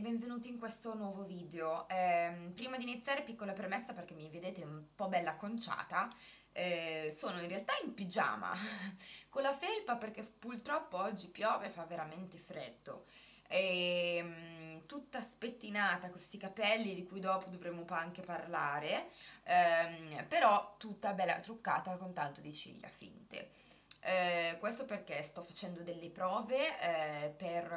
benvenuti in questo nuovo video. Prima di iniziare, piccola premessa perché mi vedete un po' bella conciata. Sono in realtà in pigiama con la felpa perché purtroppo oggi piove e fa veramente freddo. Tutta spettinata con questi capelli di cui dopo dovremo anche parlare, però tutta bella truccata con tanto di ciglia finte. Questo perché sto facendo delle prove per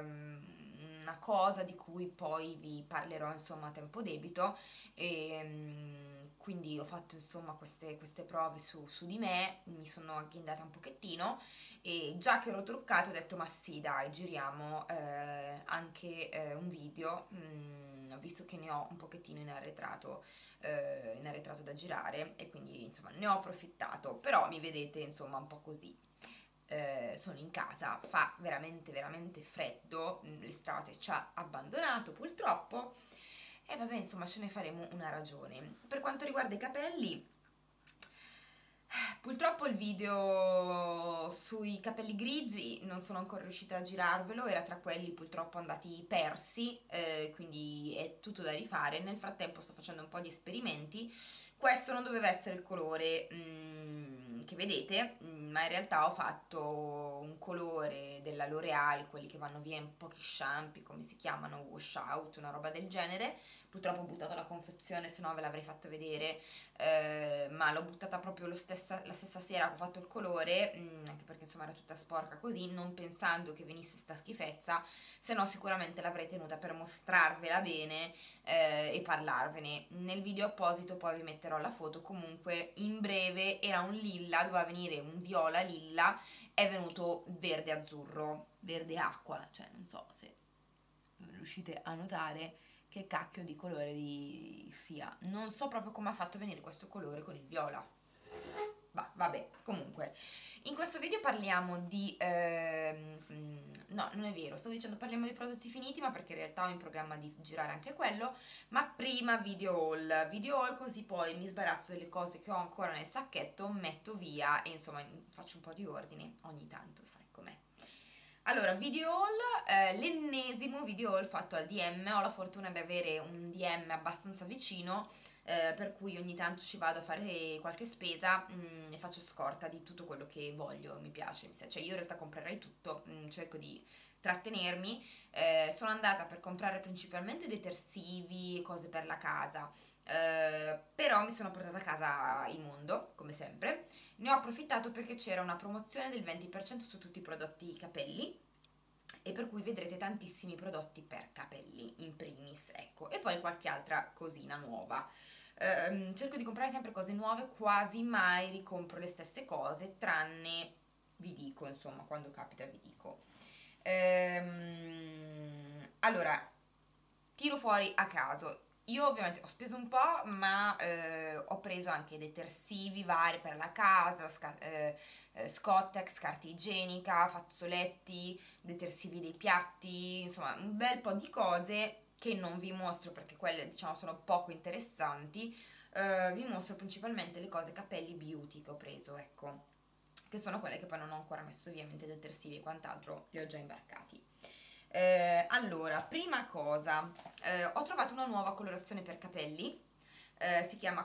una cosa di cui poi vi parlerò insomma a tempo debito quindi ho fatto insomma queste prove su di me, mi sono agghindata un pochettino e già che ero truccata ho detto ma sì dai giriamo anche un video, visto che ne ho un pochettino in arretrato da girare e quindi insomma ne ho approfittato, però mi vedete insomma un po' così. Sono in casa, fa veramente veramente freddo, l'estate ci ha abbandonato purtroppo e vabbè insomma ce ne faremo una ragione. Per quanto riguarda i capelli, purtroppo il video sui capelli grigi non sono ancora riuscita a girarvelo, era tra quelli purtroppo andati persi, quindi è tutto da rifare. Nel frattempo sto facendo un po' di esperimenti. Questo non doveva essere il colore che vedete, ma in realtà ho fatto un colore della L'Oreal, quelli che vanno via in pochi shampoo, come si chiamano, wash out, una roba del genere. Purtroppo ho buttato la confezione, se no ve l'avrei fatto vedere, ma l'ho buttata proprio la stessa sera che ho fatto il colore, anche perché insomma era tutta sporca così, non pensando che venisse sta schifezza, se no sicuramente l'avrei tenuta per mostrarvela bene e parlarvene. Nel video apposito poi vi metterò la foto. Comunque in breve era un lilla, doveva venire un viola lilla, è venuto verde azzurro, verde acqua, cioè non so se riuscite a notare che cacchio di colore sia. Non so proprio come ha fatto venire questo colore con il viola. Vabbè, comunque, in questo video parliamo di... no, non è vero, stavo dicendo parliamo di prodotti finiti, ma perché in realtà ho in programma di girare anche quello, ma prima video haul così poi mi sbarazzo delle cose che ho ancora nel sacchetto, metto via e insomma faccio un po' di ordine ogni tanto, sai com'è. Allora, video haul, l'ennesimo video haul fatto al DM, ho la fortuna di avere un DM abbastanza vicino, per cui ogni tanto ci vado a fare qualche spesa e faccio scorta di tutto quello che voglio, mi piace, cioè io in realtà comprerei tutto, cerco di trattenermi, sono andata per comprare principalmente detersivi, cose per la casa, però mi sono portata a casa il mondo, come sempre. Ne ho approfittato perché c'era una promozione del 20% su tutti i prodotti capelli e per cui vedrete tantissimi prodotti per capelli in primis, ecco, e poi qualche altra cosina nuova. Cerco di comprare sempre cose nuove, quasi mai ricompro le stesse cose, tranne vi dico, insomma, quando capita vi dico. Allora, tiro fuori a caso. Io ovviamente ho speso un po', ma ho preso anche detersivi vari per la casa, Scottex, carta igienica, fazzoletti, detersivi dei piatti, insomma un bel po' di cose che non vi mostro perché quelle diciamo sono poco interessanti. Vi mostro principalmente le cose capelli beauty che ho preso, ecco, che sono quelle che poi non ho ancora messo via, mentre detersivi e quant'altro li ho già imbarcati. Allora, prima cosa, ho trovato una nuova colorazione per capelli, si chiama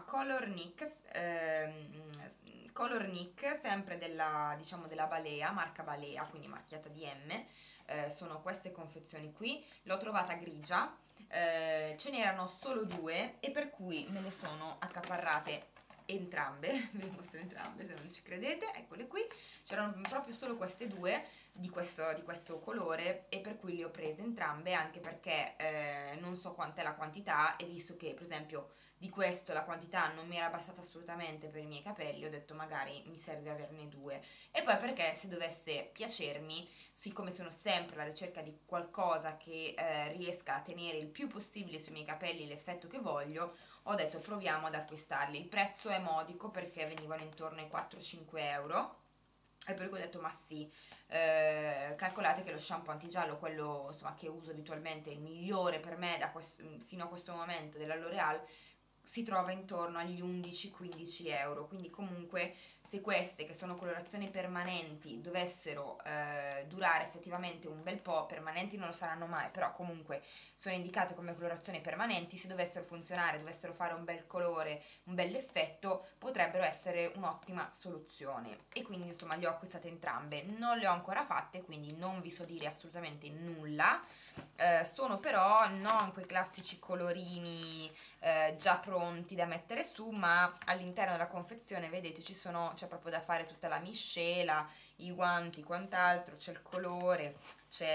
Color Nick, sempre della, diciamo, della Balea, marca Balea, quindi marchiata di M. Sono queste confezioni qui, l'ho trovata grigia, ce n'erano solo due e per cui me le sono accaparrate entrambe, ve le mostro entrambe se non ci credete, eccole qui, c'erano proprio solo queste due di questo colore e per cui le ho prese entrambe, anche perché non so quant'è la quantità e visto che per esempio di questo la quantità non mi era bastata assolutamente per i miei capelli, ho detto magari mi serve averne due, e poi perché se dovesse piacermi, siccome sono sempre alla ricerca di qualcosa che riesca a tenere il più possibile sui miei capelli l'effetto che voglio, ho detto proviamo ad acquistarli. Il prezzo è modico perché venivano intorno ai 4-5 euro e per cui ho detto ma sì, calcolate che lo shampoo antigiallo, quello insomma, che uso abitualmente, il migliore per me fino a questo momento della L'Oreal, si trova intorno agli 11-15 euro, quindi comunque se queste, che sono colorazioni permanenti, dovessero durare effettivamente un bel po', permanenti non lo saranno mai, però comunque sono indicate come colorazioni permanenti, se dovessero funzionare, dovessero fare un bel colore, un bel effetto, potrebbero essere un'ottima soluzione. E quindi insomma le ho acquistate entrambe, non le ho ancora fatte, quindi non vi so dire assolutamente nulla. Sono però non quei classici colorini già pronti da mettere su, ma all'interno della confezione vedete c'è proprio da fare tutta la miscela, i guanti, quant'altro, c'è il colore, c'è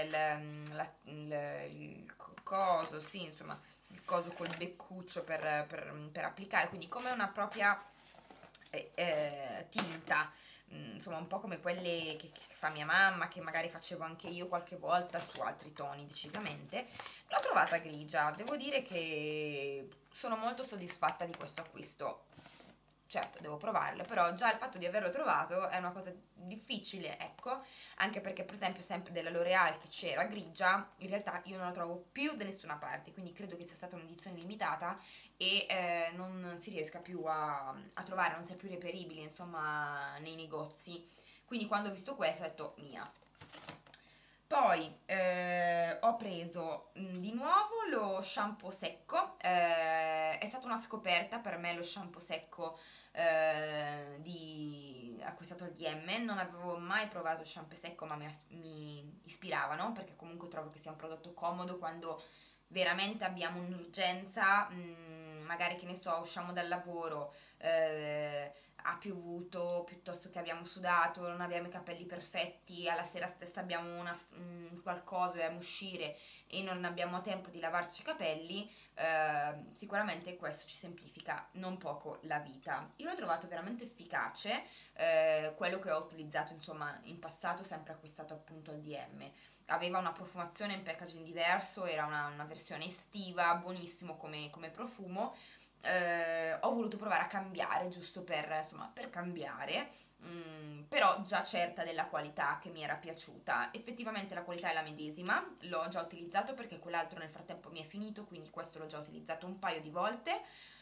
il coso, sì, insomma, il coso col beccuccio per applicare, quindi come una propria tinta, insomma un po' come quelle che fa mia mamma, che magari facevo anche io qualche volta su altri toni decisamente. L'ho trovata grigia, devo dire che sono molto soddisfatta di questo acquisto. Certo, devo provarlo, però già il fatto di averlo trovato è una cosa difficile, ecco, anche perché per esempio sempre della L'Oreal che c'era grigia, in realtà io non la trovo più da nessuna parte, quindi credo che sia stata un'edizione limitata e non si riesca più a trovare, non sia più reperibile, insomma, nei negozi. Quindi quando ho visto questo ho detto mia. Poi ho preso di nuovo lo shampoo secco, è stata una scoperta per me lo shampoo secco acquistato al DM, non avevo mai provato shampoo secco ma mi ispiravano perché comunque trovo che sia un prodotto comodo quando veramente abbiamo un'urgenza, magari che ne so, usciamo dal lavoro, ha piovuto piuttosto che abbiamo sudato, non abbiamo i capelli perfetti, alla sera stessa abbiamo qualcosa, dobbiamo uscire e non abbiamo tempo di lavarci i capelli, sicuramente questo ci semplifica non poco la vita. Io l'ho trovato veramente efficace, quello che ho utilizzato insomma in passato, sempre acquistato appunto al DM. Aveva una profumazione in packaging diverso, era una versione estiva, buonissimo come profumo. Ho voluto provare a cambiare giusto insomma, per cambiare, però già certa della qualità che mi era piaciuta. Effettivamente la qualità è la medesima, l'ho già utilizzato perché quell'altro nel frattempo mi è finito, quindi questo l'ho già utilizzato un paio di volte.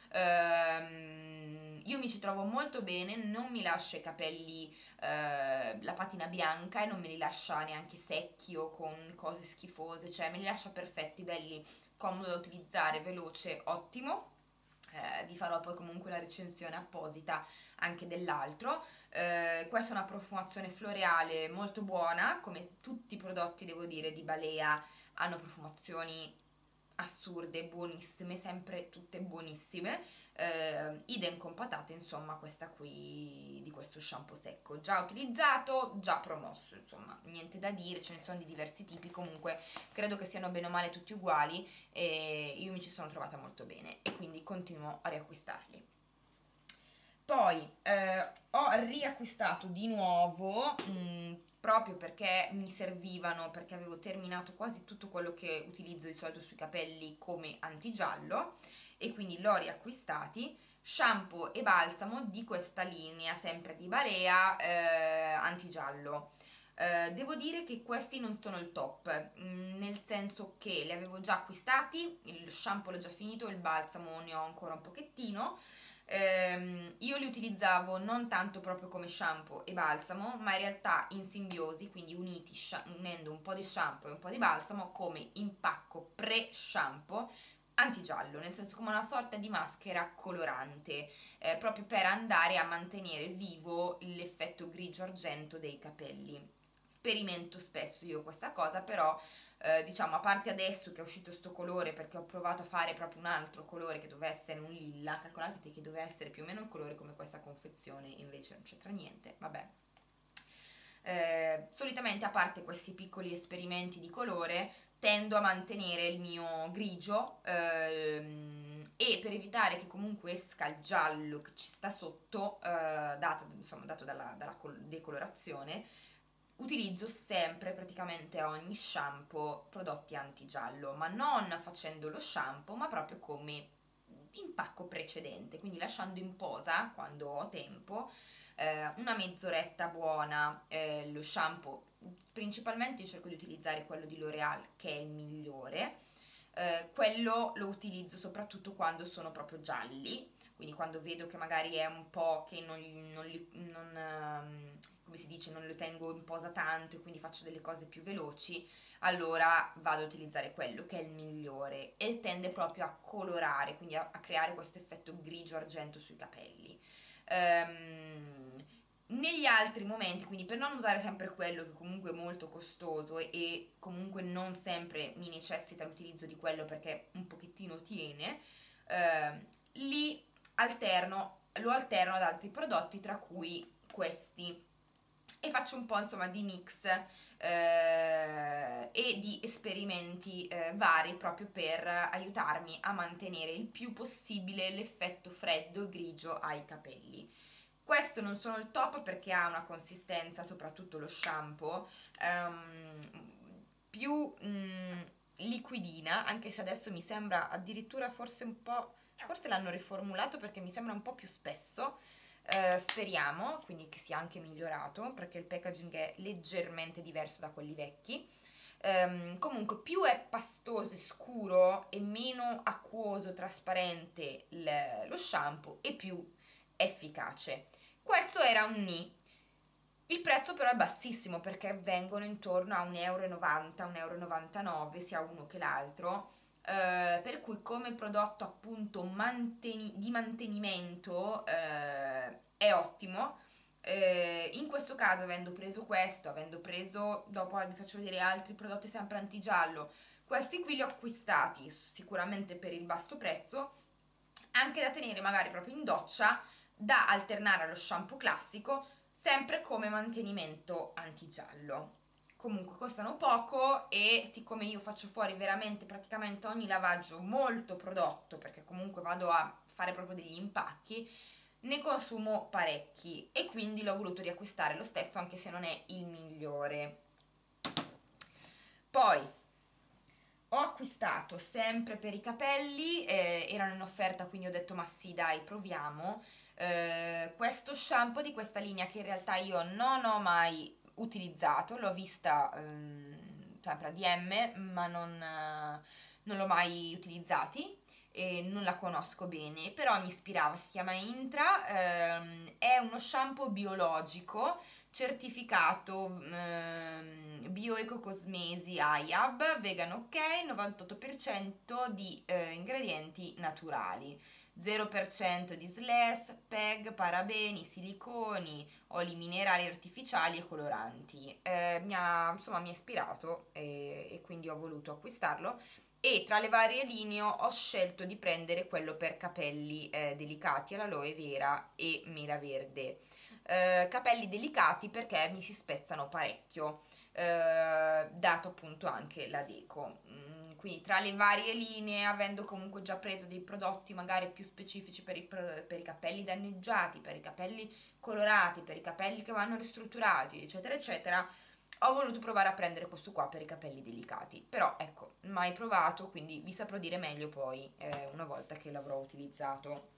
Io mi ci trovo molto bene, non mi lascia i capelli, la patina bianca e non me li lascia neanche secchi o con cose schifose, cioè me li lascia perfetti, belli, comodo da utilizzare, veloce, ottimo. Vi farò poi comunque la recensione apposita anche dell'altro. Questa è una profumazione floreale molto buona, come tutti i prodotti devo dire di Balea hanno profumazioni assurde, buonissime, sempre tutte buonissime. Idem con patate, insomma, questa qui di questo shampoo secco, già utilizzato, già promosso, insomma, niente da dire, ce ne sono di diversi tipi, comunque credo che siano bene o male tutti uguali e io mi ci sono trovata molto bene e quindi continuo a riacquistarli. Poi ho riacquistato di nuovo, proprio perché mi servivano, perché avevo terminato quasi tutto quello che utilizzo di solito sui capelli come antigiallo e quindi l'ho riacquistati, shampoo e balsamo di questa linea, sempre di Balea, antigiallo. Devo dire che questi non sono il top, nel senso che li avevo già acquistati, il shampoo l'ho già finito, il balsamo ne ho ancora un pochettino. Io li utilizzavo non tanto proprio come shampoo e balsamo, ma in realtà in simbiosi, quindi uniti, unendo un po' di shampoo e un po' di balsamo come impacco pre-shampoo antigiallo, nel senso come una sorta di maschera colorante, proprio per andare a mantenere vivo l'effetto grigio argento dei capelli. Sperimento spesso io questa cosa, però diciamo a parte adesso che è uscito sto colore perché ho provato a fare proprio un altro colore che doveva essere un lilla, calcolate che doveva essere più o meno il colore come questa confezione, invece non c'entra niente, vabbè. Solitamente a parte questi piccoli esperimenti di colore tendo a mantenere il mio grigio e per evitare che comunque esca il giallo che ci sta sotto, dato dalla decolorazione, utilizzo sempre praticamente a ogni shampoo prodotti antigiallo, ma non facendo lo shampoo, ma proprio come impacco precedente, quindi lasciando in posa quando ho tempo una mezz'oretta buona lo shampoo. Principalmente io cerco di utilizzare quello di L'Oreal che è il migliore. Quello lo utilizzo soprattutto quando sono proprio gialli, quindi quando vedo che magari è un po' che come si dice, non lo tengo in posa tanto e quindi faccio delle cose più veloci, allora vado ad utilizzare quello che è il migliore e tende proprio a colorare, quindi a creare questo effetto grigio-argento sui capelli. Negli altri momenti, quindi per non usare sempre quello che comunque è molto costoso e comunque non sempre mi necessita l'utilizzo di quello perché un pochettino tiene, lì lo alterno ad altri prodotti, tra cui questi, e faccio un po' insomma di mix e di esperimenti vari proprio per aiutarmi a mantenere il più possibile l'effetto freddo e grigio ai capelli. Questo non sono il top perché ha una consistenza, soprattutto lo shampoo, ehm, più liquidina, anche se adesso mi sembra addirittura forse un po', forse l'hanno riformulato perché mi sembra un po' più spesso. Speriamo quindi che sia anche migliorato perché il packaging è leggermente diverso da quelli vecchi. Comunque più è pastoso e scuro e meno acquoso, trasparente lo shampoo e più efficace. Questo era un Ni. Il prezzo però è bassissimo perché vengono intorno a 1,90 euro, 1,99 euro sia uno che l'altro. Per cui come prodotto appunto di mantenimento è ottimo. In questo caso, avendo preso questo, avendo preso, dopo vi faccio vedere altri prodotti sempre antigiallo, questi qui li ho acquistati sicuramente per il basso prezzo, anche da tenere magari proprio in doccia, da alternare allo shampoo classico, sempre come mantenimento antigiallo. Comunque costano poco e siccome io faccio fuori veramente praticamente ogni lavaggio molto prodotto, perché comunque vado a fare proprio degli impacchi, ne consumo parecchi e quindi l'ho voluto riacquistare lo stesso anche se non è il migliore. Poi ho acquistato sempre per i capelli, erano in offerta quindi ho detto ma sì dai proviamo, questo shampoo di questa linea che in realtà io non ho mai utilizzato, l'ho vista sempre a DM ma non l'ho mai utilizzato e non la conosco bene, però mi ispirava, si chiama Intra, è uno shampoo biologico certificato bioecocosmesi IAB, vegan ok, 98% di ingredienti naturali. 0% di SLS, PEG, parabeni, siliconi, oli minerali artificiali e coloranti. Insomma, mi ha ispirato e quindi ho voluto acquistarlo. E tra le varie linee ho scelto di prendere quello per capelli delicati all'aloe vera e mela verde. Capelli delicati perché mi si spezzano parecchio, dato appunto anche la deco. Quindi tra le varie linee, avendo comunque già preso dei prodotti magari più specifici per i capelli danneggiati, per i capelli colorati, per i capelli che vanno ristrutturati, eccetera, eccetera, ho voluto provare a prendere questo qua per i capelli delicati. Però ecco, mai provato, quindi vi saprò dire meglio poi una volta che l'avrò utilizzato.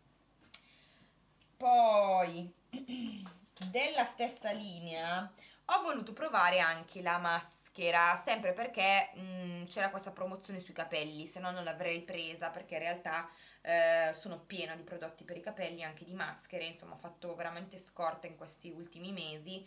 Poi, della stessa linea, ho voluto provare anche la maschera, sempre perché c'era questa promozione sui capelli, se no non l'avrei presa perché in realtà sono piena di prodotti per i capelli, anche di maschere, insomma ho fatto veramente scorta in questi ultimi mesi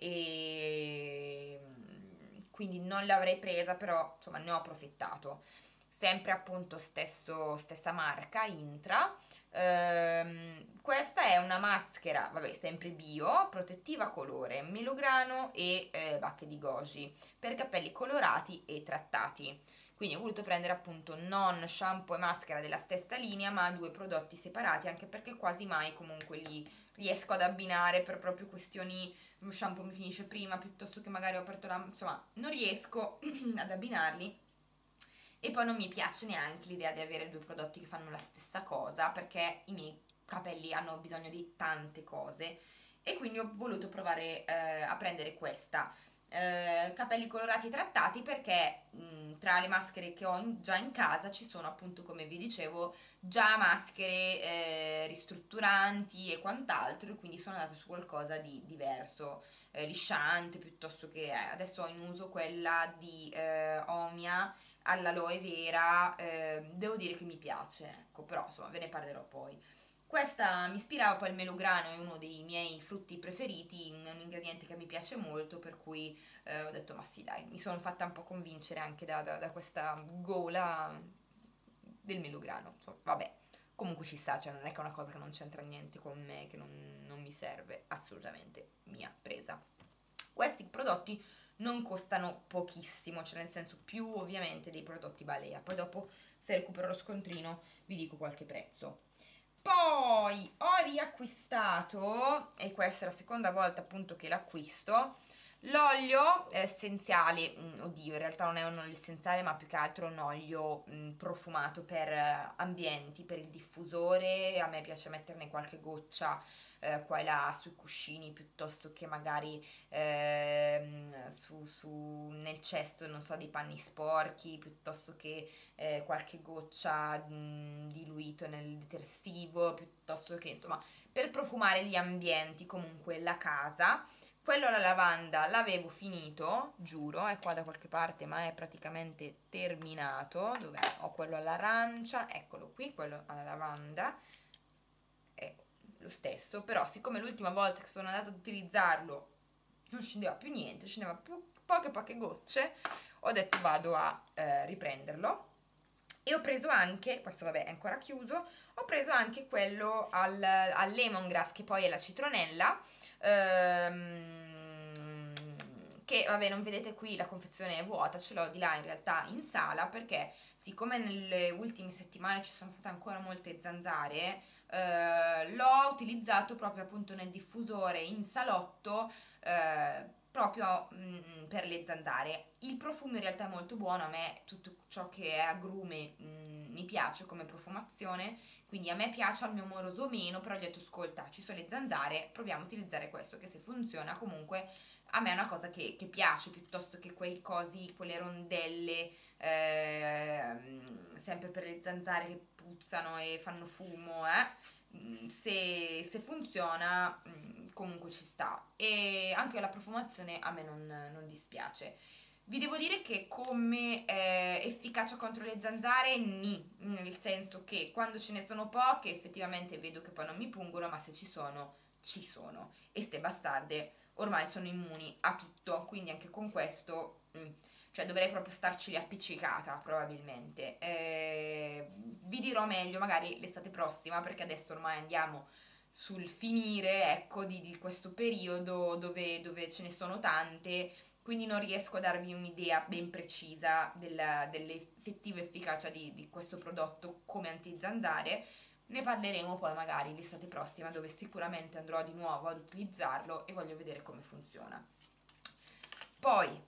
e quindi non l'avrei presa, però insomma ne ho approfittato. Sempre appunto stessa marca, Intra. Questa è una maschera, vabbè, sempre bio, protettiva colore, melograno e bacche di goji per capelli colorati e trattati. Quindi ho voluto prendere appunto non shampoo e maschera della stessa linea, ma due prodotti separati, anche perché quasi mai comunque li riesco ad abbinare per proprio questioni, lo shampoo mi finisce prima piuttosto che magari ho aperto la... insomma, non riesco ad abbinarli. E poi non mi piace neanche l'idea di avere due prodotti che fanno la stessa cosa perché i miei capelli hanno bisogno di tante cose e quindi ho voluto provare a prendere questa. Capelli colorati e trattati perché tra le maschere che ho già in casa ci sono appunto come vi dicevo già maschere ristrutturanti e quant'altro e quindi sono andata su qualcosa di diverso, lisciante piuttosto che adesso ho in uso quella di Omia all'aloe vera, devo dire che mi piace, ecco, però insomma ve ne parlerò poi. Questa mi ispirava, poi il melograno è uno dei miei frutti preferiti, un ingrediente che mi piace molto, per cui ho detto ma sì dai, mi sono fatta un po' convincere anche da questa gola del melograno, insomma, vabbè, comunque ci sta, cioè non è che è una cosa che non c'entra niente con me, che non mi serve, assolutamente mia presa. Questi prodotti non costano pochissimo, cioè nel senso più ovviamente dei prodotti Balea, poi dopo se recupero lo scontrino vi dico qualche prezzo. Poi ho riacquistato, e questa è la seconda volta appunto che l'acquisto, l'olio essenziale, oddio, in realtà non è un olio essenziale, ma più che altro un olio profumato per ambienti, per il diffusore. A me piace metterne qualche goccia qua e là sui cuscini piuttosto che magari nel cesto, non so, dei panni sporchi, piuttosto che qualche goccia diluito nel detersivo, piuttosto che insomma per profumare gli ambienti, comunque la casa. Quello alla lavanda l'avevo finito, giuro, è qua da qualche parte, ma è praticamente terminato. Dov'è? Ho quello all'arancia, eccolo qui, quello alla lavanda. È lo stesso, però siccome l'ultima volta che sono andata ad utilizzarlo non scendeva più niente, scendeva poche gocce, ho detto vado a riprenderlo. E ho preso anche, questo vabbè è ancora chiuso, ho preso anche quello al lemongrass, che poi è la citronella, che vabbè non vedete qui, la confezione è vuota, ce l'ho di là in realtà in sala, perché siccome nelle ultime settimane ci sono state ancora molte zanzare, l'ho utilizzato proprio appunto nel diffusore in salotto, proprio per le zanzare. Il profumo in realtà è molto buono, a me tutto ciò che è agrume mi piace come profumazione, quindi a me piace, al mio moroso meno, però gli ho detto ascolta, ci sono le zanzare, proviamo a utilizzare questo, che se funziona comunque a me è una cosa che piace, piuttosto che quei cosi, quelle rondelle, sempre per le zanzare che puzzano e fanno fumo, se funziona comunque ci sta, e anche la profumazione a me non dispiace. Vi devo dire che come efficacia contro le zanzare, nel senso che quando ce ne sono poche effettivamente vedo che poi non mi pungono, ma se ci sono, ci sono. E ste bastarde ormai sono immuni a tutto, quindi anche con questo, cioè dovrei proprio starci lì appiccicata probabilmente. Vi dirò meglio magari l'estate prossima, perché adesso ormai andiamo sul finire, ecco, di questo periodo dove ce ne sono tante, quindi non riesco a darvi un'idea ben precisa dell'effettiva efficacia di questo prodotto come antizanzare. Ne parleremo poi magari l'estate prossima, dove sicuramente andrò di nuovo ad utilizzarlo e voglio vedere come funziona. Poi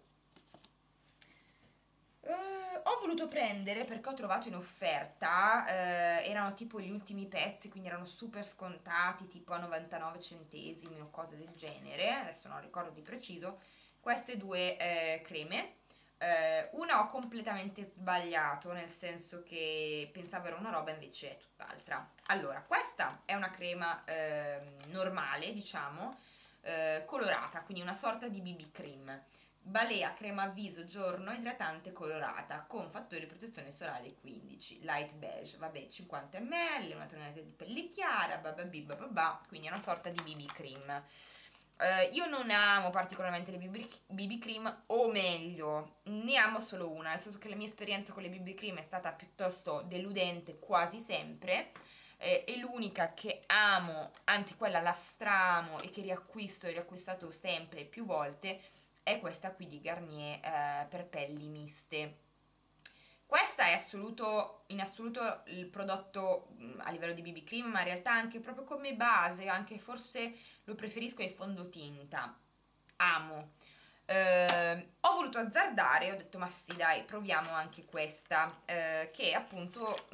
ho voluto prendere, perché ho trovato in offerta, erano tipo gli ultimi pezzi, quindi erano super scontati, tipo a 99 centesimi o cose del genere, adesso non ricordo di preciso, queste due creme. Una ho completamente sbagliato, nel senso che pensavo era una roba, invece è tutt'altra. Allora, questa è una crema normale, diciamo, colorata, quindi una sorta di BB cream. Balea crema viso giorno idratante colorata con fattori di protezione solare 15, light beige, vabbè 50 ml, una tonalità di pelle chiara, quindi è una sorta di BB cream. Io non amo particolarmente le BB cream, o meglio, ne amo solo una, nel senso che la mia esperienza con le BB cream è stata piuttosto deludente quasi sempre, e l'unica che amo, anzi quella la stramo e che riacquisto e riacquistato sempre più volte, è questa qui di Garnier per pelli miste. Questa è in assoluto il prodotto a livello di BB cream, ma in realtà anche proprio come base, anche forse lo preferisco ai fondotinta. Amo. Ho voluto azzardare, ho detto ma sì dai, proviamo anche questa, che appunto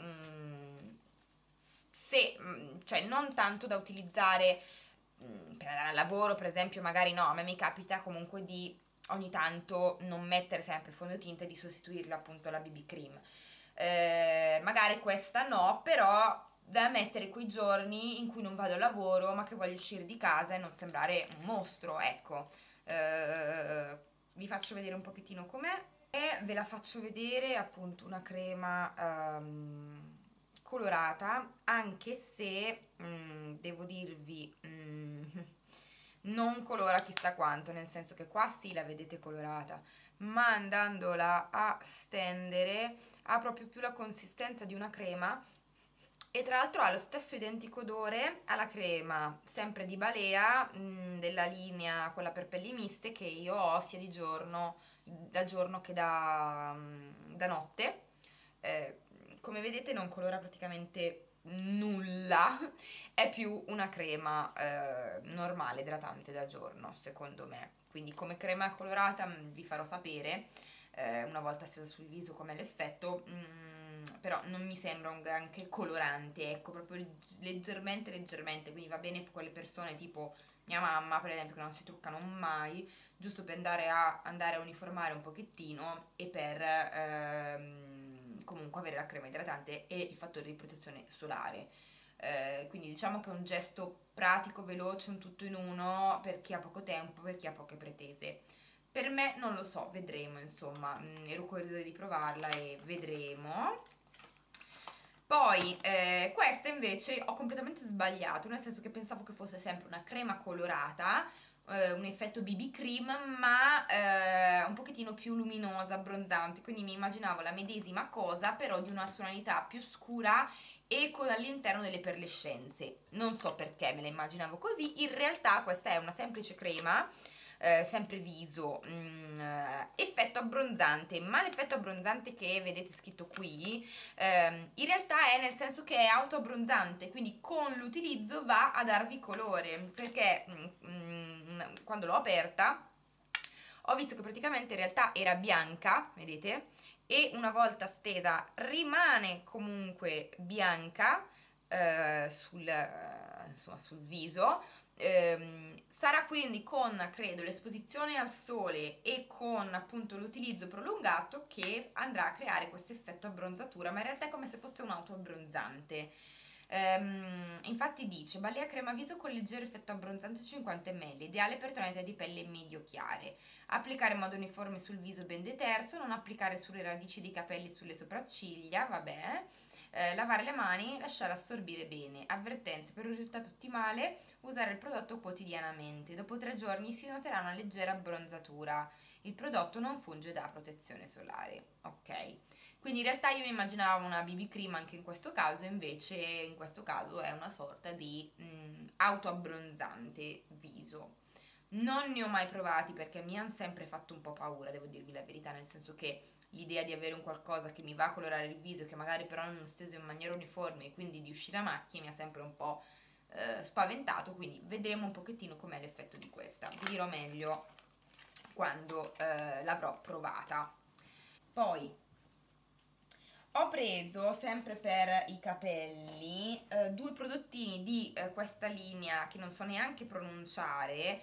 cioè non tanto da utilizzare per andare al lavoro, per esempio, magari no, a me mi capita comunque di ogni tanto non mettere sempre il fondotinta e di sostituirlo appunto alla BB cream. Magari questa no, però da mettere quei giorni in cui non vado al lavoro ma che voglio uscire di casa e non sembrare un mostro, ecco. Vi faccio vedere un pochettino com'è e ve la faccio vedere, appunto una crema colorata, anche se devo dirvi non colora chissà quanto, nel senso che qua sì la vedete colorata, ma andandola a stendere ha proprio più la consistenza di una crema e tra l'altro ha lo stesso identico odore alla crema, sempre di Balea, della linea quella per pelli miste che io ho sia di giorno, da giorno che da notte. Eh, Come vedete non colora praticamente nulla, è più una crema normale, idratante da giorno, secondo me. Quindi come crema colorata vi farò sapere una volta stesa sul viso com'è l'effetto, però non mi sembra un granché colorante, ecco, proprio leggermente leggermente, quindi va bene per quelle persone tipo mia mamma, per esempio, che non si truccano mai, giusto per andare a uniformare un pochettino e per comunque avere la crema idratante e il fattore di protezione solare. Quindi diciamo che è un gesto pratico, veloce, un tutto in uno per chi ha poco tempo, per chi ha poche pretese. Per me non lo so, vedremo, insomma, ero curiosa di provarla e vedremo. Poi questa invece ho completamente sbagliato, nel senso che pensavo che fosse sempre una crema colorata, un effetto BB cream, ma un pochettino più luminosa, abbronzante, quindi mi immaginavo la medesima cosa, però di una tonalità più scura e con all'interno delle perlescenze. Non so perché me la immaginavo così, in realtà questa è una semplice crema sempre viso, effetto abbronzante, ma l'effetto abbronzante che vedete scritto qui in realtà è nel senso che è autoabbronzante, quindi con l'utilizzo va a darvi colore, perché quando l'ho aperta ho visto che praticamente in realtà era bianca, vedete? E una volta stesa rimane comunque bianca insomma, sul viso. Sarà quindi con, credo, l'esposizione al sole e con appunto l'utilizzo prolungato che andrà a creare questo effetto abbronzatura, ma in realtà è come se fosse un autoabbronzante. Infatti dice Balea crema viso con leggero effetto abbronzante 50 ml, ideale per tonalità di pelle medio chiare. Applicare in modo uniforme sul viso ben deterso, non applicare sulle radici dei capelli e sulle sopracciglia, vabbè. Lavare le mani, lasciare assorbire bene. Avvertenze: per un risultato ottimale usare il prodotto quotidianamente. Dopo 3 giorni si noterà una leggera abbronzatura. Il prodotto non funge da protezione solare. Ok. Quindi in realtà io mi immaginavo una BB cream anche in questo caso, invece in questo caso è una sorta di autoabbronzante viso. Non ne ho mai provati perché mi hanno sempre fatto un po' paura, devo dirvi la verità, nel senso che l'idea di avere un qualcosa che mi va a colorare il viso, che magari però non è steso in maniera uniforme e quindi di uscire a macchie mi ha sempre un po' spaventato, quindi vedremo un pochettino com'è l'effetto di questa. Vi dirò meglio quando l'avrò provata. Poi ho preso sempre per i capelli due prodottini di questa linea che non so neanche pronunciare,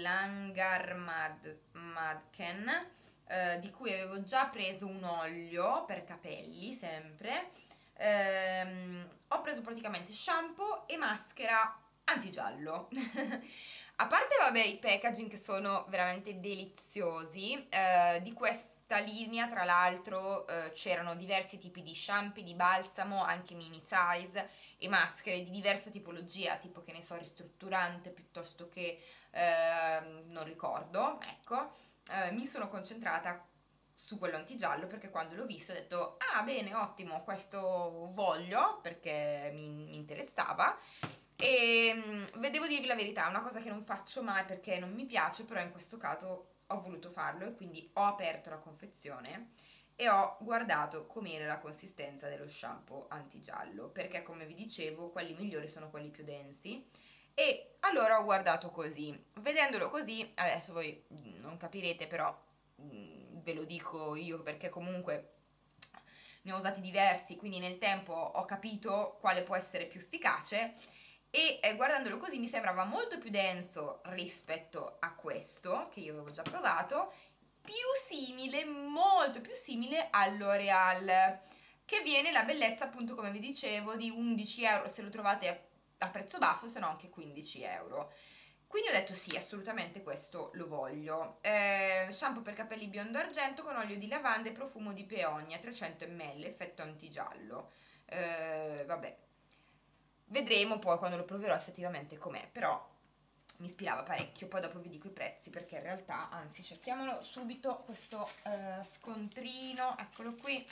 Langarmadken, di cui avevo già preso un olio per capelli sempre. Ho preso praticamente shampoo e maschera antigiallo. A parte, vabbè, i packaging che sono veramente deliziosi, di questa linea, tra l'altro, c'erano diversi tipi di shampoo, di balsamo, anche mini size, e maschere di diversa tipologia, tipo che ne so, ristrutturante piuttosto che non ricordo, ecco. Mi sono concentrata su quello antigiallo perché quando l'ho visto ho detto ah bene, ottimo, questo voglio perché mi interessava e devo dirvi la verità, è una cosa che non faccio mai perché non mi piace, però in questo caso ho voluto farlo e quindi ho aperto la confezione e ho guardato com'era la consistenza dello shampoo antigiallo, perché come vi dicevo, quelli migliori sono quelli più densi. E allora ho guardato così. Vedendolo così, adesso voi non capirete, però ve lo dico io perché comunque ne ho usati diversi, quindi nel tempo ho capito quale può essere più efficace e guardandolo così mi sembrava molto più denso rispetto a questo che io avevo già provato, più simile, molto più simile al L'Oreal, che viene la bellezza appunto come vi dicevo di 11 euro se lo trovate a prezzo basso, se no anche 15 euro. Quindi ho detto sì, assolutamente questo lo voglio. Shampoo per capelli biondo argento con olio di lavanda e profumo di peonia, 300 ml, effetto antigiallo. vabbè, vedremo poi quando lo proverò effettivamente com'è, però mi ispirava parecchio. Poi dopo vi dico i prezzi, perché in realtà, anzi, cerchiamolo subito questo scontrino, eccolo qui.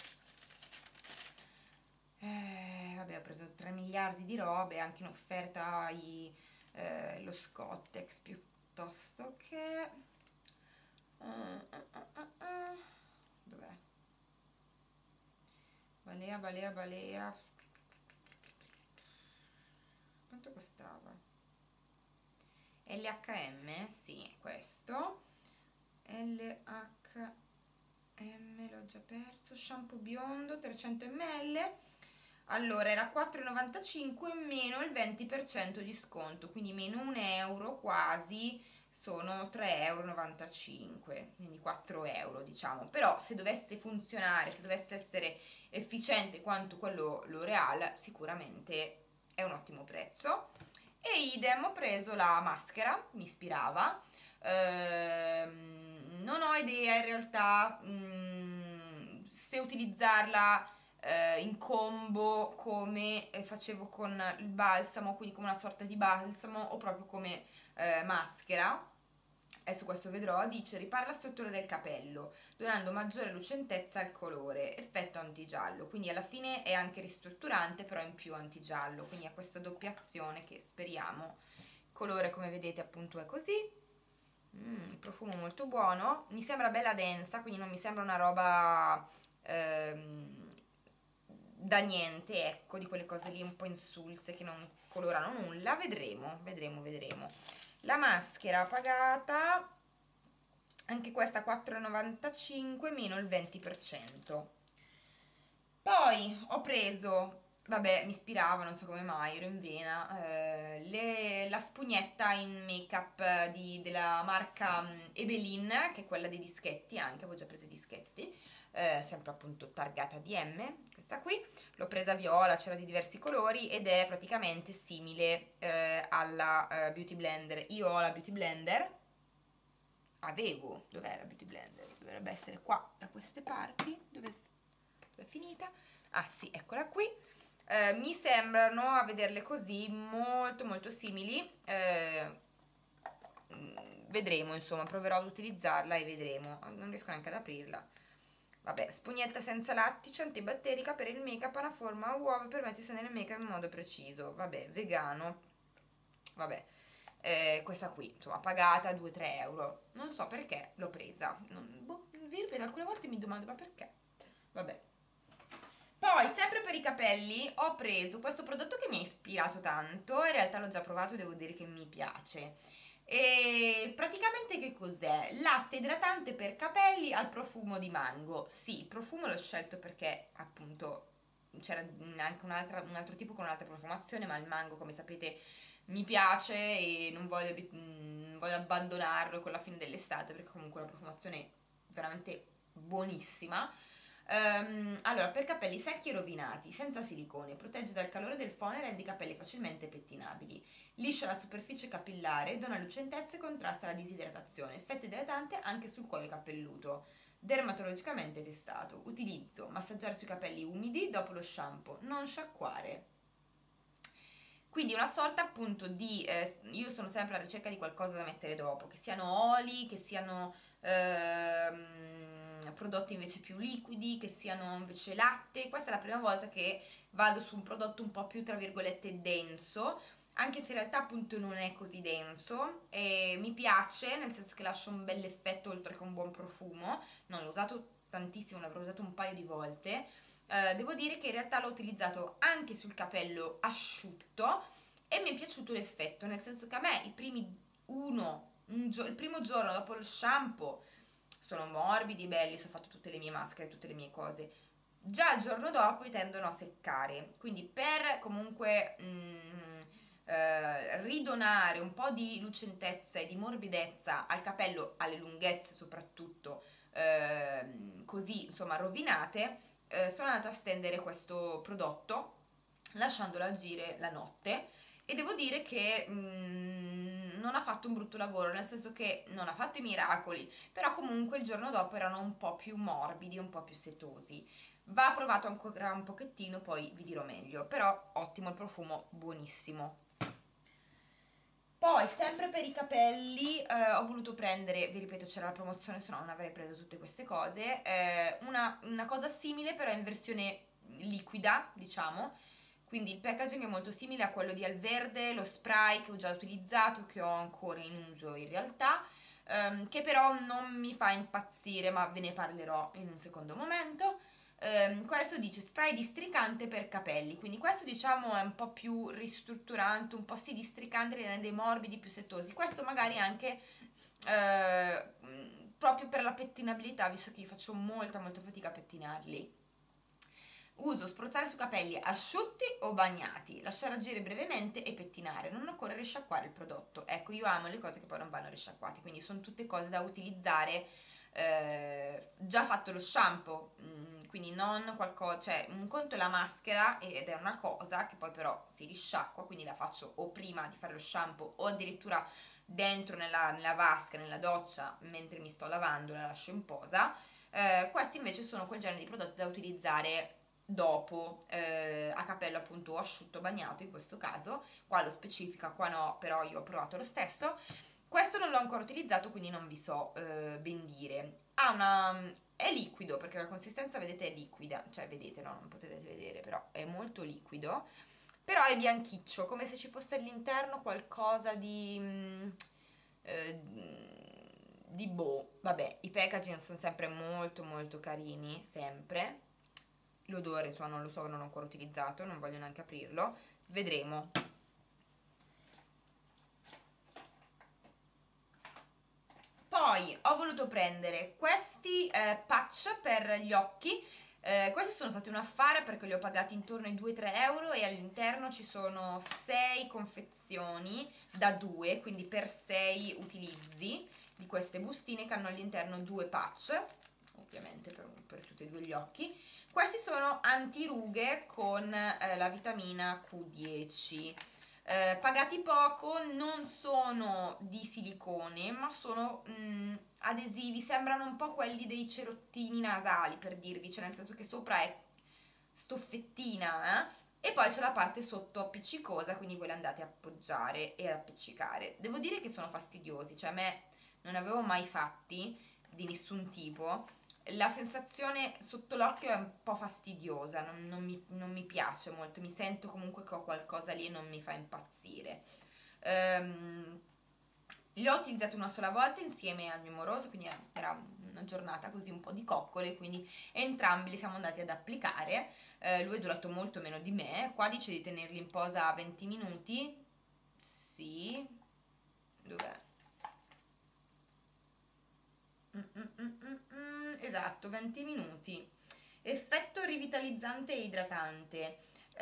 Vabbè, ho preso 3 miliardi di robe, anche in offerta lo Scottex piuttosto che dov'è? Balea, quanto costava? LHM, sì, questo LHM, l'ho già perso. Shampoo biondo 300 ml. Allora era 4,95 meno il 20% di sconto, quindi meno un euro quasi, sono 3,95 euro, quindi 4 euro diciamo. Però se dovesse funzionare, se dovesse essere efficiente quanto quello L'Oreal, sicuramente è un ottimo prezzo. E idem, ho preso la maschera, mi ispirava. Non ho idea in realtà se utilizzarla in combo come facevo con il balsamo, quindi come una sorta di balsamo o proprio come maschera. Adesso questo vedrò, dice ripara la struttura del capello, donando maggiore lucentezza al colore, effetto antigiallo, quindi alla fine è anche ristrutturante però in più antigiallo, quindi ha questa doppia azione che speriamo. Il colore come vedete appunto è così, il profumo molto buono, mi sembra bella densa, quindi non mi sembra una roba da niente, ecco, di quelle cose lì un po' insulse che non colorano nulla, vedremo. La maschera pagata, anche questa 4,95 meno il 20%. Poi ho preso, vabbè, mi ispirava, non so come mai, ero in vena, la spugnetta in make-up della marca Ebelin, che è quella dei dischetti, anche avevo già preso i dischetti, sempre appunto targata DM, questa qui, l'ho presa viola, c'era di diversi colori ed è praticamente simile alla Beauty Blender. Io ho la Beauty Blender, dov'è la Beauty Blender? Dovrebbe essere qua, da queste parti, dove è finita? Ah sì, eccola qui. Mi sembrano, a vederle così, molto molto simili. Vedremo, insomma, proverò ad utilizzarla e vedremo. Non riesco neanche ad aprirla. Vabbè, spugnetta senza lattice, antibatterica per il make-up, ha una forma a uovo, permette di stendere il make-up in modo preciso. Vabbè, vegano. Vabbè, questa qui, insomma, pagata 2-3 euro. Non so perché l'ho presa. Vi ripeto, alcune volte mi domando, ma perché? Vabbè. Poi, sempre per i capelli, ho preso questo prodotto che mi ha ispirato tanto. In realtà l'ho già provato e devo dire che mi piace. E praticamente che cos'è? Latte idratante per capelli al profumo di mango. Sì, il profumo l'ho scelto perché appunto c'era anche un altro tipo con un'altra profumazione, ma il mango, come sapete, mi piace e non voglio abbandonarlo con la fine dell'estate perché comunque è una profumazione veramente buonissima. Allora, per capelli secchi e rovinati, senza silicone, protegge dal calore del phon e rende i capelli facilmente pettinabili. Liscia la superficie capillare, dona lucentezza e contrasta la disidratazione. Effetto idratante anche sul cuoio capelluto. Dermatologicamente testato. Utilizzo: massaggiare sui capelli umidi dopo lo shampoo, non sciacquare. Quindi una sorta appunto di, io sono sempre alla ricerca di qualcosa da mettere dopo, che siano oli, che siano prodotti invece più liquidi, che siano invece latte. Questa è la prima volta che vado su un prodotto un po' più tra virgolette denso, anche se in realtà appunto non è così denso e mi piace, nel senso che lascia un bel effetto oltre che un buon profumo. Non l'ho usato tantissimo, l'avrò usato un paio di volte. Devo dire che in realtà l'ho utilizzato anche sul capello asciutto e mi è piaciuto l'effetto, nel senso che a me il primo giorno dopo lo shampoo sono morbidi, belli, sono fatto tutte le mie maschere, tutte le mie cose. Già il giorno dopo i tendono a seccare, quindi per comunque ridonare un po' di lucentezza e di morbidezza al capello, alle lunghezze soprattutto, così insomma rovinate, sono andata a stendere questo prodotto lasciandolo agire la notte e devo dire che non ha fatto un brutto lavoro, nel senso che non ha fatto i miracoli, però comunque il giorno dopo erano un po' più morbidi, un po' più setosi. Va provato ancora un pochettino, poi vi dirò meglio, però ottimo il profumo, buonissimo. Poi, sempre per i capelli, ho voluto prendere, vi ripeto, c'era la promozione, se no non avrei preso tutte queste cose, una cosa simile però in versione liquida, diciamo, quindi il packaging è molto simile a quello di Alverde, lo spray che ho già utilizzato, che ho ancora in uso in realtà, che però non mi fa impazzire, ma ve ne parlerò in un secondo momento. Questo dice spray districante per capelli, quindi questo diciamo è un po' più ristrutturante, un po' sì districante, li rende morbidi, più setosi. Questo magari anche proprio per la pettinabilità, visto che io faccio molta fatica a pettinarli. Uso spruzzare su capelli asciutti o bagnati, lasciare agire brevemente e pettinare. Non occorre risciacquare il prodotto. Ecco, io amo le cose che poi non vanno risciacquate, quindi sono tutte cose da utilizzare già fatto lo shampoo, quindi non qualcosa, cioè un conto è la maschera ed è una cosa che poi però si risciacqua, quindi la faccio o prima di fare lo shampoo o addirittura dentro nella vasca, nella doccia, mentre mi sto lavando, la lascio in posa. Questi invece sono quel genere di prodotti da utilizzare dopo, a capello appunto asciutto bagnato in questo caso. Qua lo specifica, qua no, però io ho provato lo stesso. Questo non l'ho ancora utilizzato, quindi non vi so ben dire. È liquido, perché la consistenza, vedete, è liquida. Cioè, vedete, no, non potete vedere, però è molto liquido. Però è bianchiccio, come se ci fosse all'interno qualcosa eh, di boh. Vabbè, i packaging sono sempre molto carini, sempre. L'odore, insomma, non lo so, non l'ho ancora utilizzato, non voglio neanche aprirlo. Vedremo. Poi ho voluto prendere questi patch per gli occhi. Questi sono stati un affare perché li ho pagati intorno ai 2-3 euro e all'interno ci sono 6 confezioni da 2, quindi per 6 utilizzi di queste bustine che hanno all'interno 2 patch, ovviamente per tutti e due gli occhi. Questi sono antirughe con la vitamina Q10. Pagati poco, non sono di silicone, ma sono adesivi, sembrano un po' quelli dei cerottini nasali, per dirvi, cioè nel senso che sopra è stoffettina, e poi c'è la parte sotto appiccicosa, quindi voi la andate a appoggiare e ad appiccicare. Devo dire che sono fastidiosi, cioè a me non avevo mai fatti di nessun tipo. La sensazione sotto l'occhio è un po' fastidiosa, non mi piace molto, mi sento comunque che ho qualcosa lì e non mi fa impazzire. Ehm, Li ho utilizzati una sola volta insieme al mio moroso, quindi era una giornata così un po' di coccole, quindi entrambi li siamo andati ad applicare. Lui è durato molto meno di me, qua dice di tenerli in posa 20 minuti. Sì, dov'è? Esatto, 20 minuti. Effetto rivitalizzante e idratante.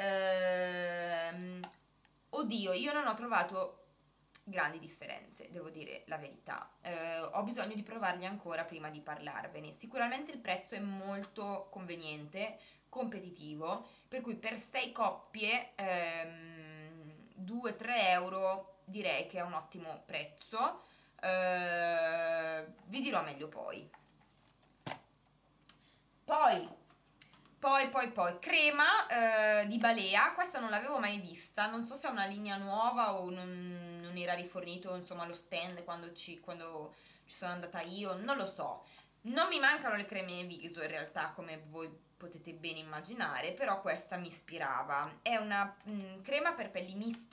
Oddio, io non ho trovato grandi differenze, devo dire la verità. Ho bisogno di provarli ancora prima di parlarvene. Sicuramente il prezzo è molto conveniente, competitivo, per cui per 6 coppie 2-3 euro direi che è un ottimo prezzo. Vi dirò meglio poi. Poi, poi, crema di Balea, questa non l'avevo mai vista, non so se è una linea nuova o non era rifornito, insomma, lo stand quando ci sono andata io, non lo so. Non mi mancano le creme viso in realtà, come voi potete ben immaginare, però questa mi ispirava. È una crema per pelli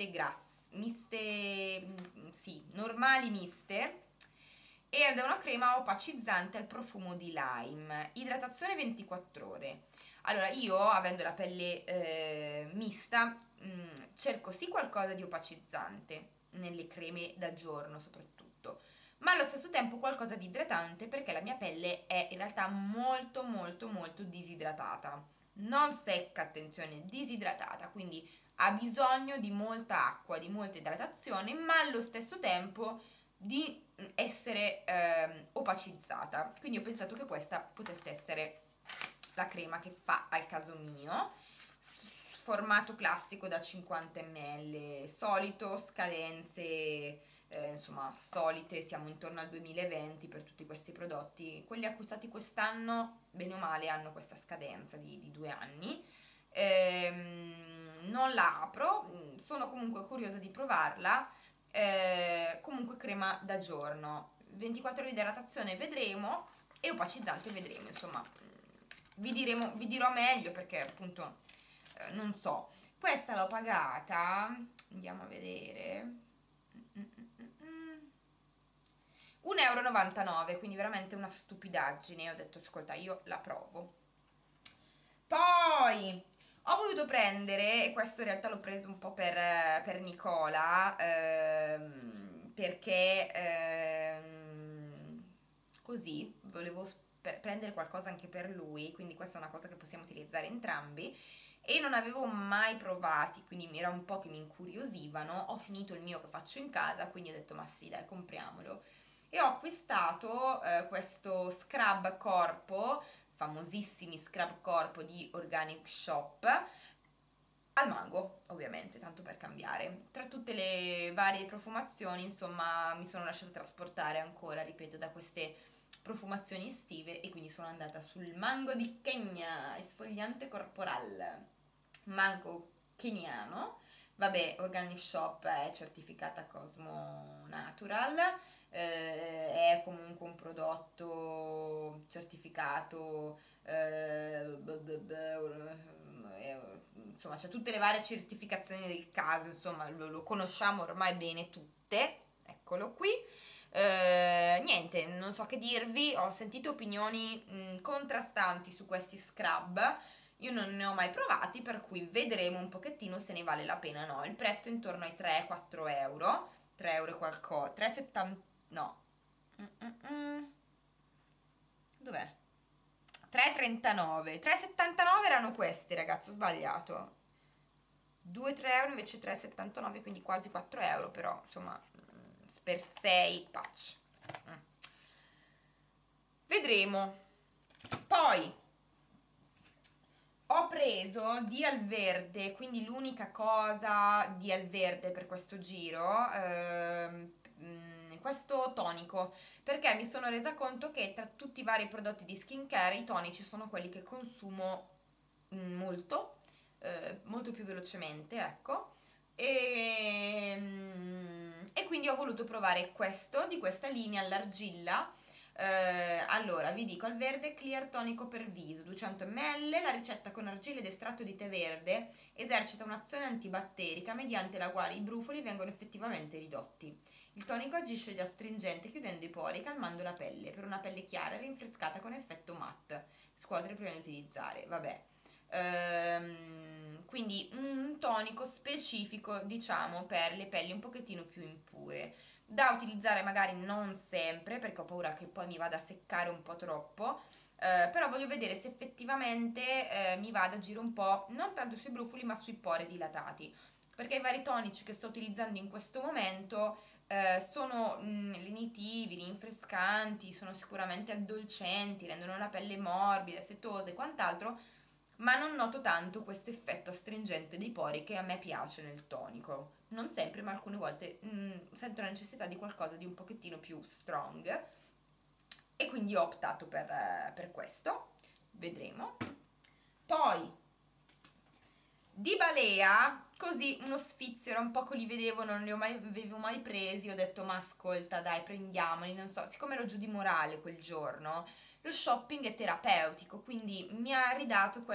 sì, normali miste, ed è una crema opacizzante al profumo di lime, idratazione 24 ore. Allora, io, avendo la pelle mista, cerco sì qualcosa di opacizzante nelle creme da giorno soprattutto, ma allo stesso tempo qualcosa di idratante perché la mia pelle è in realtà molto disidratata. Non secca, attenzione, disidratata, quindi ha bisogno di molta acqua, di molta idratazione, ma allo stesso tempo di essere opacizzata. Quindi ho pensato che questa potesse essere la crema che fa al caso mio. formato classico da 50 ml, solito, scadenze, insomma, solite, siamo intorno al 2020 per tutti questi prodotti. Quelli acquistati quest'anno, bene o male, hanno questa scadenza di 2 anni. Non la apro, sono comunque curiosa di provarla. Comunque crema da giorno, 24 ore di idratazione vedremo, e opacizzante vedremo, insomma, vi dirò meglio perché appunto non so. Questa l'ho pagata, andiamo a vedere, 1,99 €, quindi veramente una stupidaggine. Ho detto, ascolta, io la provo. Poi ho voluto prendere, e questo in realtà l'ho preso un po' per Nicola, perché così volevo prendere qualcosa anche per lui, quindi questa è una cosa che possiamo utilizzare entrambi. E non avevo mai provati, quindi era un po' che mi incuriosivano. Ho finito il mio che faccio in casa, quindi ho detto ma sì dai, compriamolo. E ho acquistato questo scrub corpo, famosissimi scrub corpo di Organic Shop, al mango, ovviamente, tanto per cambiare. Tra tutte le varie profumazioni, insomma, mi sono lasciata trasportare ancora, ripeto, da queste profumazioni estive, e quindi sono andata sul mango di Kenya, esfoliante corporal, mango keniano. Vabbè, Organic Shop è certificata Cosmo Natural, è comunque un prodotto certificato, insomma c'è tutte le varie certificazioni del caso, insomma lo conosciamo ormai bene tutte, eccolo qui. Niente, non so che dirvi, ho sentito opinioni contrastanti su questi scrub. Io non ne ho mai provati, per cui vedremo un pochettino se ne vale la pena o no. Il prezzo è intorno ai 3-4 euro, 3 euro e qualcosa, 3,70, no, dov'è? 3,39, 3,79 erano questi, ragazzi, ho sbagliato. 2-3 euro invece 3,79, quindi quasi 4 euro, però insomma per 6 patch. Vedremo. Poi ho preso di Alverde, quindi l'unica cosa di Alverde per questo giro, questo tonico, perché mi sono resa conto che tra tutti i vari prodotti di skincare i tonici sono quelli che consumo molto, molto più velocemente, ecco. E quindi ho voluto provare questo di questa linea all'argilla. Allora vi dico: al verde clear tonico per viso 200 ml. La ricetta con argilla ed estratto di tè verde esercita un'azione antibatterica mediante la quale i brufoli vengono effettivamente ridotti. Il tonico agisce da astringente chiudendo i pori e calmando la pelle per una pelle chiara e rinfrescata con effetto matte. Scuotere prima di utilizzare. Vabbè, quindi un tonico specifico, diciamo, per le pelli un pochettino più impure, da utilizzare magari non sempre perché ho paura che poi mi vada a seccare un po' troppo, però voglio vedere se effettivamente mi va ad agire un po' non tanto sui brufoli ma sui pori dilatati, perché i vari tonici che sto utilizzando in questo momento sono lenitivi, rinfrescanti, sono sicuramente addolcenti, rendono la pelle morbida, setosa e quant'altro, ma non noto tanto questo effetto astringente dei pori che a me piace nel tonico. Non sempre, ma alcune volte sento la necessità di qualcosa di un pochettino più strong, e quindi ho optato per questo. Vedremo. Poi di Balea, così uno sfizio, era un po' che li vedevo, non li avevo mai presi, ho detto ma ascolta dai, prendiamoli, non so, siccome ero giù di morale quel giorno, lo shopping è terapeutico, quindi mi ha ridato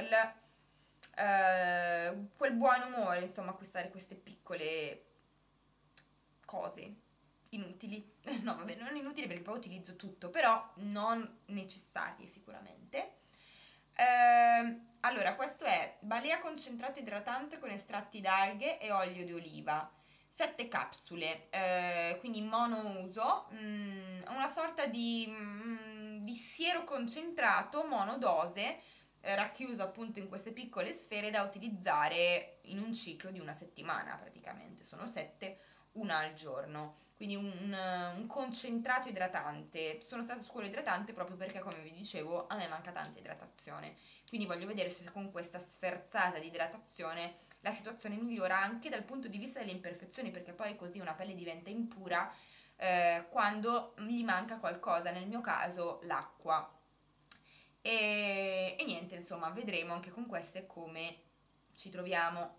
quel buon umore, insomma, acquistare queste piccole cose inutili. No, vabbè, non inutili perché poi utilizzo tutto, però non necessarie sicuramente. Allora, questo è Balea concentrato idratante con estratti d'alghe e olio di oliva, 7 capsule, quindi monouso, una sorta di siero concentrato monodose, racchiuso appunto in queste piccole sfere da utilizzare in un ciclo di una settimana praticamente, sono 7 una al giorno, quindi un concentrato idratante. Sono stata su quello idratante proprio perché, come vi dicevo, a me manca tanta idratazione, quindi voglio vedere se con questa sferzata di idratazione la situazione migliora anche dal punto di vista delle imperfezioni, perché poi così una pelle diventa impura quando gli manca qualcosa, nel mio caso l'acqua. E niente, insomma, vedremo anche con queste come ci troviamo.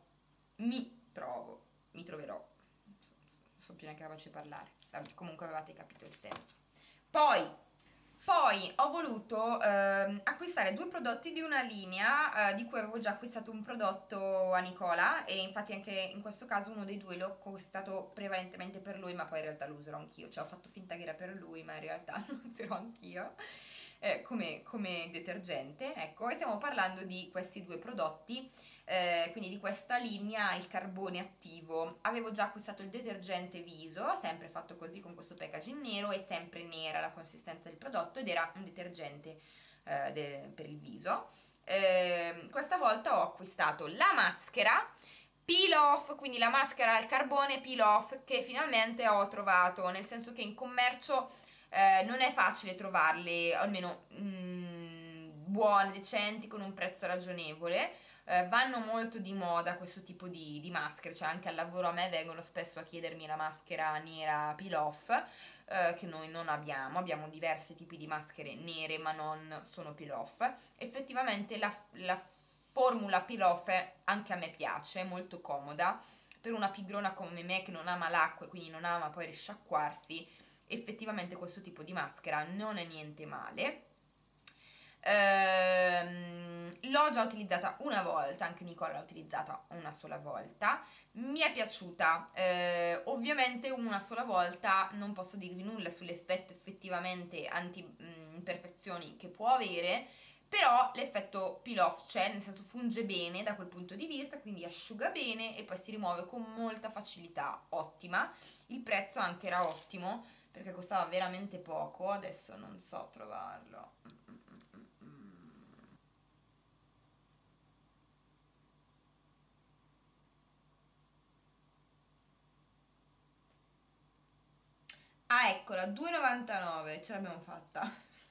Mi troverò. Non so più neanche capace di parlare. Vabbè, comunque avevate capito il senso. Poi, poi ho voluto acquistare due prodotti di una linea di cui avevo già acquistato un prodotto a Nicola, e infatti anche in questo caso uno dei due l'ho acquistato prevalentemente per lui, ma poi in realtà lo userò anch'io, cioè ho fatto finta che era per lui, ma in realtà lo userò anch'io come detergente. Ecco, e stiamo parlando di questi due prodotti, quindi di questa linea, il carbone attivo. Avevo già acquistato il detergente viso, sempre fatto così con questo packaging nero, e sempre nera la consistenza del prodotto, ed era un detergente per il viso. Questa volta ho acquistato la maschera peel off, quindi la maschera al carbone peel off, che finalmente ho trovato, nel senso che in commercio non è facile trovarle, almeno buone, decenti, con un prezzo ragionevole. Vanno molto di moda questo tipo di maschere, cioè anche al lavoro a me vengono spesso a chiedermi la maschera nera peel off, che noi non abbiamo. Abbiamo diversi tipi di maschere nere, ma non sono peel off. Effettivamente la formula peel off anche a me piace, è molto comoda. Per una pigrona come me che non ama l'acqua e quindi non ama poi risciacquarsi, effettivamente questo tipo di maschera non è niente male. L'ho già utilizzata una volta, anche Nicola l'ha utilizzata una sola volta, mi è piaciuta. Ovviamente una sola volta non posso dirvi nulla sull'effetto effettivamente anti imperfezioni che può avere, però l'effetto peel off c'è, nel senso funge bene da quel punto di vista, quindi asciuga bene e poi si rimuove con molta facilità, ottima. Il prezzo anche era ottimo perché costava veramente poco, adesso non so trovarlo. Ah, eccola, 2,99, ce l'abbiamo fatta.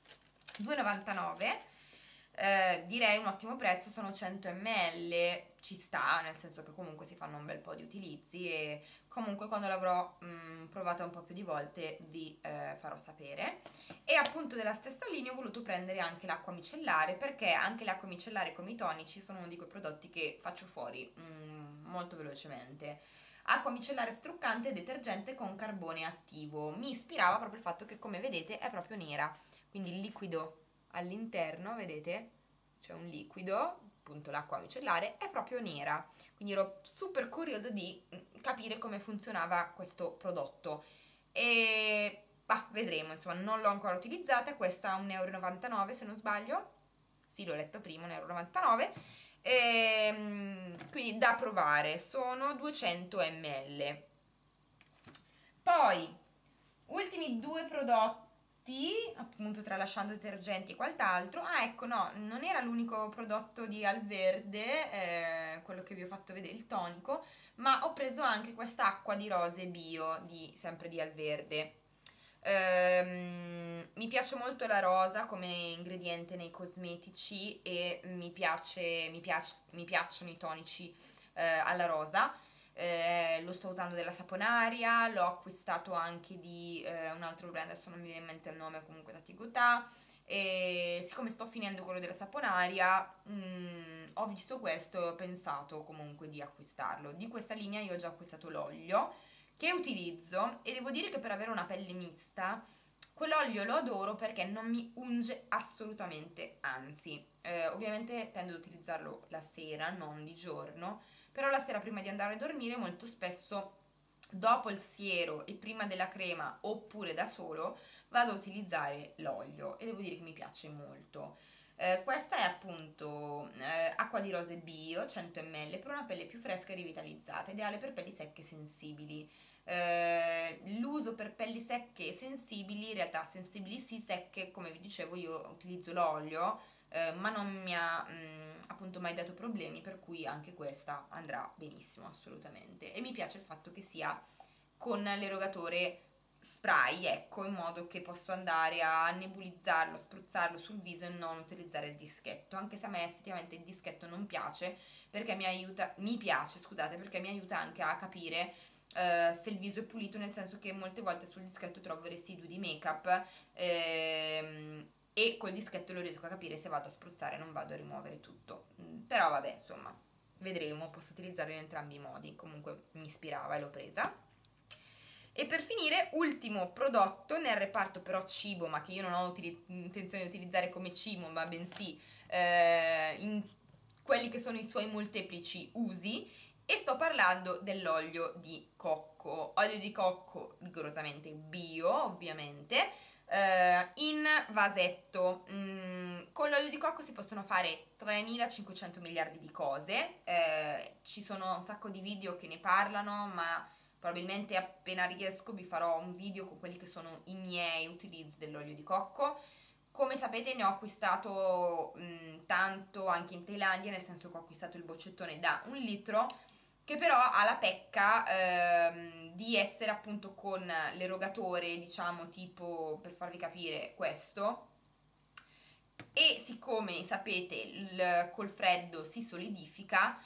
2,99, direi un ottimo prezzo, sono 100 ml, ci sta, nel senso che comunque si fanno un bel po' di utilizzi, e comunque quando l'avrò provata un po' più di volte vi farò sapere. E appunto della stessa linea ho voluto prendere anche l'acqua micellare, perché anche l'acqua micellare come i tonici sono uno di quei prodotti che faccio fuori molto velocemente. Acqua micellare struccante e detergente con carbone attivo. Mi ispirava proprio il fatto che, come vedete, è proprio nera. Quindi il liquido all'interno, vedete? C'è un liquido, appunto l'acqua micellare, è proprio nera. Quindi ero super curiosa di capire come funzionava questo prodotto. E bah, vedremo, insomma, non l'ho ancora utilizzata. Questa a 1,99 € se non sbaglio. Sì, l'ho letto prima, 1,99 €. Quindi da provare, sono 200 ml. Poi ultimi due prodotti, appunto tralasciando detergenti e quant'altro. Ah, ecco, no, non era l'unico prodotto di Alverde, quello che vi ho fatto vedere, il tonico, ma ho preso anche questa acqua di rose bio, sempre di Alverde. Mi piace molto la rosa come ingrediente nei cosmetici, e mi piacciono i tonici alla rosa. Lo sto usando della Saponaria, l'ho acquistato anche di un altro brand, adesso non mi viene in mente il nome, comunque da Tigotà. E siccome sto finendo quello della Saponaria, ho visto questo e ho pensato comunque di acquistarlo. Di questa linea io ho già acquistato l'olio che utilizzo, e devo dire che per avere una pelle mista quell'olio lo adoro perché non mi unge assolutamente, anzi, ovviamente tendo ad utilizzarlo la sera, non di giorno, però la sera prima di andare a dormire molto spesso, dopo il siero e prima della crema, oppure da solo, vado a utilizzare l'olio, e devo dire che mi piace molto. Questa è appunto acqua di rose bio 100 ml per una pelle più fresca e rivitalizzata, ideale per pelli secche e sensibili. L'uso per pelli secche e sensibili, in realtà sensibili sì, secche come vi dicevo io utilizzo l'olio, ma non mi ha appunto mai dato problemi, per cui anche questa andrà benissimo assolutamente. E mi piace il fatto che sia con l'erogatore spray, ecco, in modo che posso andare a nebulizzarlo, spruzzarlo sul viso e non utilizzare il dischetto, anche se a me effettivamente il dischetto non piace, perché mi piace, scusate, perché mi aiuta anche a capire se il viso è pulito, nel senso che molte volte sul dischetto trovo residui di make-up e col dischetto lo riesco a capire se vado a spruzzare, non vado a rimuovere tutto. Però vabbè, insomma, vedremo, posso utilizzarlo in entrambi i modi, comunque mi ispirava e l'ho presa. E per finire, ultimo prodotto nel reparto però cibo, ma che io non ho intenzione di utilizzare come cibo, ma bensì in quelli che sono i suoi molteplici usi, e sto parlando dell'olio di cocco. Olio di cocco rigorosamente bio, ovviamente, in vasetto. Con l'olio di cocco si possono fare 3500 miliardi di cose, ci sono un sacco di video che ne parlano, ma probabilmente appena riesco vi farò un video con quelli che sono i miei utilizzi dell'olio di cocco. Come sapete ne ho acquistato tanto anche in Thailandia, nel senso che ho acquistato il boccettone da 1 litro, che però ha la pecca di essere appunto con l'erogatore, diciamo tipo, per farvi capire questo, e siccome sapete col freddo si solidifica,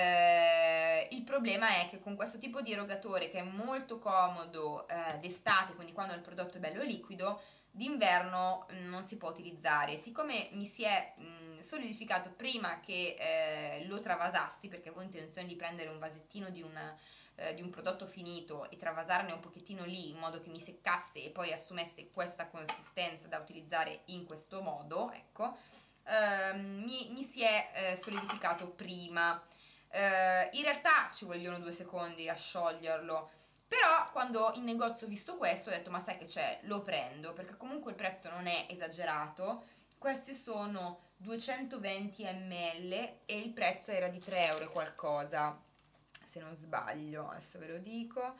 il problema è che con questo tipo di erogatore, che è molto comodo d'estate, quindi quando il prodotto è bello liquido, d'inverno non si può utilizzare. Siccome mi si è solidificato prima che lo travasassi, perché avevo intenzione di prendere un vasettino di un prodotto finito e travasarne un pochettino lì in modo che mi seccasse e poi assumesse questa consistenza da utilizzare in questo modo, ecco, mi si è solidificato prima. In realtà ci vogliono 2 secondi a scioglierlo, però quando in negozio ho visto questo ho detto ma sai che c'è, lo prendo, perché comunque il prezzo non è esagerato. Questi sono 220 ml e il prezzo era di 3 euro e qualcosa, se non sbaglio, adesso ve lo dico,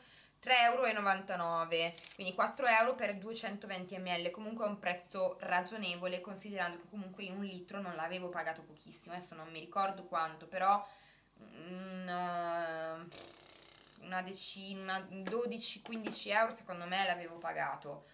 3,99 €, quindi 4 euro per 220 ml, comunque è un prezzo ragionevole considerando che comunque io 1 litro non l'avevo pagato pochissimo, adesso non mi ricordo quanto, però una decina, 12-15 euro secondo me l'avevo pagato.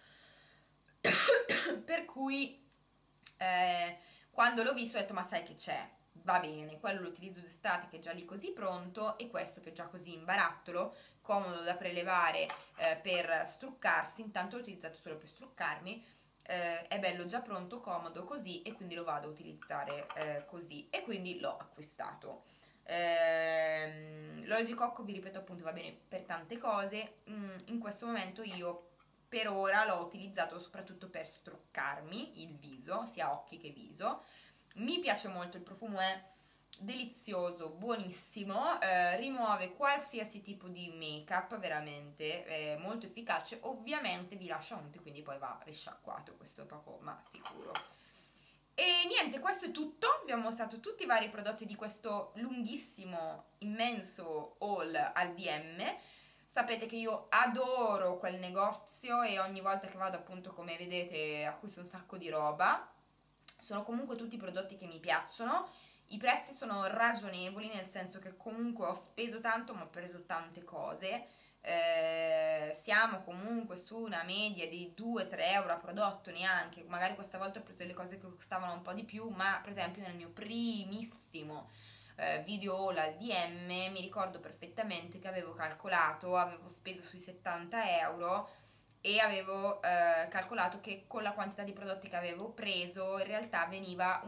Per cui quando l'ho visto ho detto ma sai che c'è, va bene, quello lo utilizzo d'estate che è già lì così pronto, e questo che è già così in barattolo, comodo da prelevare per struccarsi, intanto l'ho utilizzato solo per struccarmi, è bello già pronto, comodo così, e quindi lo vado a utilizzare così, e quindi l'ho acquistato. L'olio di cocco, vi ripeto appunto, va bene per tante cose. In questo momento io per ora l'ho utilizzato soprattutto per struccarmi il viso, sia occhi che viso. Mi piace molto, il profumo è delizioso, buonissimo, rimuove qualsiasi tipo di make up, veramente molto efficace. Ovviamente vi lascia unti, quindi poi va risciacquato, questo è poco ma sicuro. E niente, questo è tutto. Vi ho mostrato tutti i vari prodotti di questo lunghissimo, immenso haul al DM. Sapete che io adoro quel negozio e ogni volta che vado, appunto, come vedete, acquisto un sacco di roba. Sono comunque tutti prodotti che mi piacciono. I prezzi sono ragionevoli, nel senso che comunque ho speso tanto ma ho preso tante cose. Siamo comunque su una media di 2-3 euro a prodotto, neanche, magari questa volta ho preso le cose che costavano un po' di più, ma per esempio nel mio primissimo video haul al DM mi ricordo perfettamente che avevo calcolato, avevo speso sui 70 euro e avevo calcolato che con la quantità di prodotti che avevo preso in realtà veniva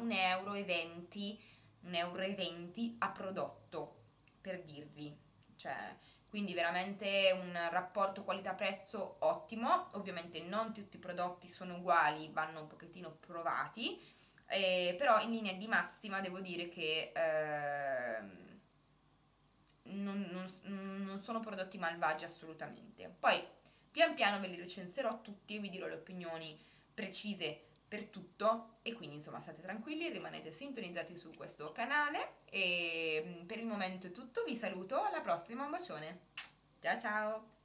1,20 € a prodotto, per dirvi, cioè, quindi veramente un rapporto qualità-prezzo ottimo. Ovviamente non tutti i prodotti sono uguali, vanno un pochettino provati, però in linea di massima devo dire che non sono prodotti malvagi assolutamente. Poi pian piano ve li recenserò tutti e vi dirò le opinioni precise per tutto, e quindi insomma state tranquilli, rimanete sintonizzati su questo canale, e per il momento è tutto, vi saluto, alla prossima, un bacione, ciao ciao!